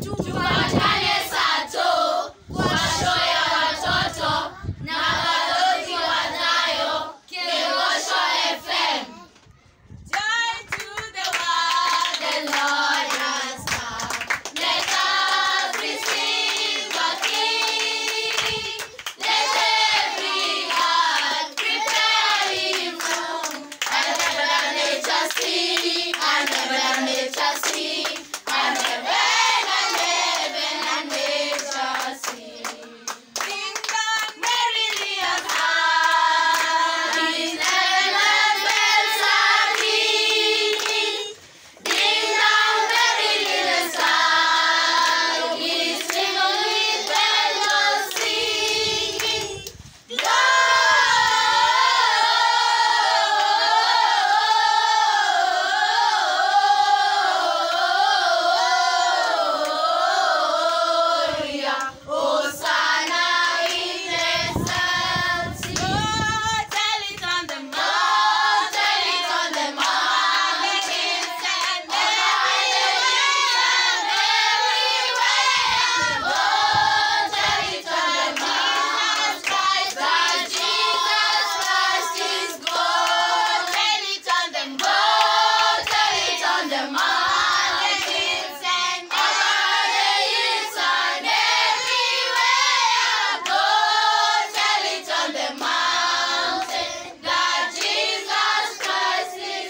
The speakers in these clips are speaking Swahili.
Tupatane Sato kwa show ya watoto na balozi wanayo Kegosho FM. Joy to the world, the Lord has come. Let us receive a King. Let every heart prepare Him room. And heaven and nature sing, and heaven and nature sing, and heaven and nature sing. Ding dong, merrily as high, in heaven as bells are ringing. Ding dong, merrily the sky is filled with bells singing. Gloria, Hosanna in excelsis. Oh, tell it on the mount, tell it on the mountains and everywhere. Oh, tell it on the mountains that Jesus Christ is God. Tell it on the mount, tell it on the mountains and over the hills and everywhere. Go tell it on the mountain that Jesus Christ is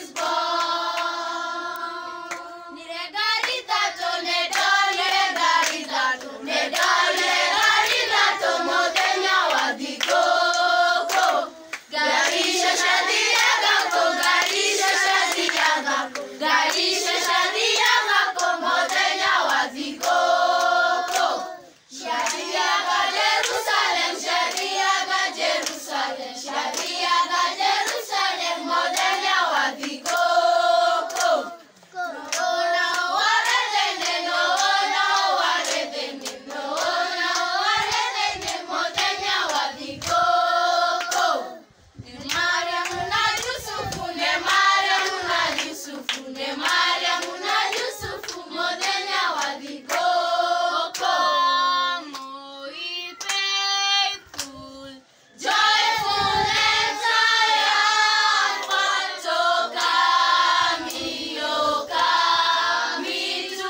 born. Niregaritato modenya wadikoko. Garisha shadia gako, garisha shadia gako, garisha shadia gako modenya wadikoko. Shadia ga Jerusalem, shadia ga Jerusalem, shadia ga Jerusalem modenya wadikoko. Noona waredene, noona waredene, noona waredene modenya wadikoko. Ne Mariamu na Yusufu, ne Mariamu na Yusufu, ne Mariamu na Yusufu modenya wadikoko. Muy faithful, joyful and triumphant, O come to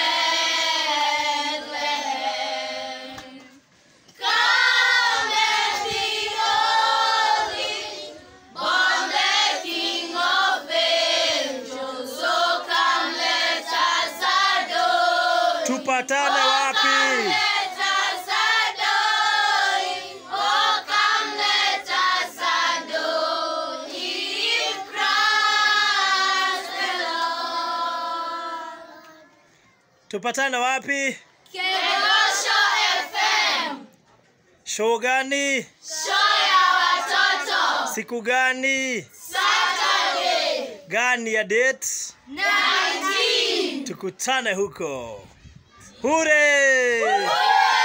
Bethlehem. Come and behold Him, born the King of angels. So come, let us adore Him. Tupatane wapi? Let us adore Him. Oh, come, let us adore Him, Christ the Lord. Tupatane wapi? Kegosho FM, Show gani? show ya watoto. Siku gani? Saturday, Gani ya date? 19. Tukutane huko. Hure!